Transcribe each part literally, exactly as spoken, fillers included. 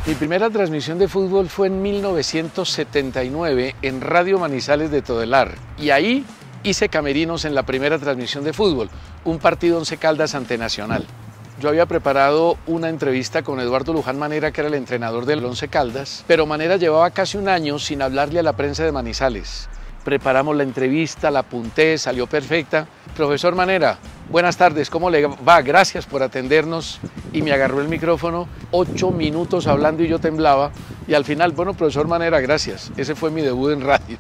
Mi primera transmisión de fútbol fue en mil novecientos setenta y nueve en Radio Manizales de Todelar, y ahí hice camerinos en la primera transmisión de fútbol, un partido Once Caldas ante Nacional. Yo había preparado una entrevista con Eduardo Luján Manera, que era el entrenador del Once Caldas, pero Manera llevaba casi un año sin hablarle a la prensa de Manizales. Preparamos la entrevista, la apunté, salió perfecta. Profesor Manera, buenas tardes, ¿cómo le va? Gracias por atendernos. Y me agarró el micrófono, ocho minutos hablando y yo temblaba. Y al final, bueno, profesor Manera, gracias. Ese fue mi debut en radio.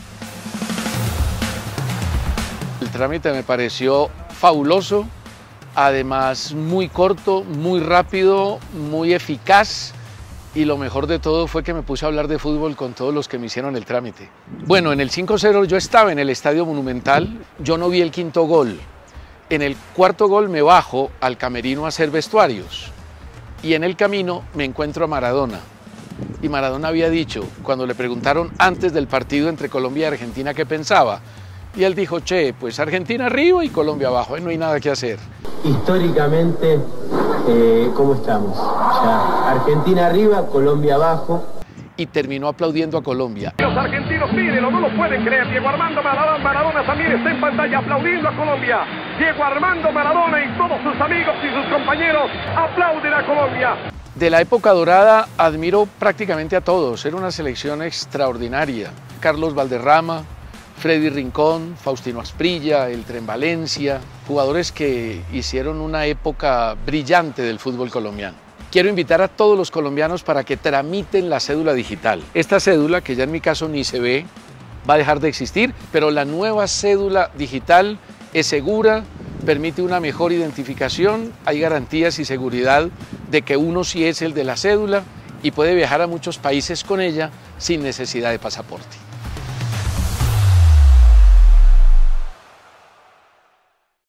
El trámite me pareció fabuloso, además muy corto, muy rápido, muy eficaz. Y lo mejor de todo fue que me puse a hablar de fútbol con todos los que me hicieron el trámite. Bueno, en el cinco cero yo estaba en el Estadio Monumental, yo no vi el quinto gol. En el cuarto gol me bajo al camerino a hacer vestuarios y en el camino me encuentro a Maradona. Y Maradona había dicho, cuando le preguntaron antes del partido entre Colombia y Argentina qué pensaba, y él dijo, che, pues Argentina arriba y Colombia abajo, no hay nada que hacer. Históricamente, eh, ¿cómo estamos? Ya, Argentina arriba, Colombia abajo. Y terminó aplaudiendo a Colombia. Los argentinos, mírenlo, no lo pueden creer. Diego Armando Maradona, Maradona también está en pantalla aplaudiendo a Colombia. Diego Armando Maradona y todos sus amigos y sus compañeros aplauden a Colombia. De la época dorada admiro prácticamente a todos, era una selección extraordinaria. Carlos Valderrama, Freddy Rincón, Faustino Asprilla, el Tren Valencia, jugadores que hicieron una época brillante del fútbol colombiano. Quiero invitar a todos los colombianos para que tramiten la cédula digital. Esta cédula, que ya en mi caso ni se ve, va a dejar de existir, pero la nueva cédula digital es segura, permite una mejor identificación, hay garantías y seguridad de que uno sí es el de la cédula y puede viajar a muchos países con ella sin necesidad de pasaporte.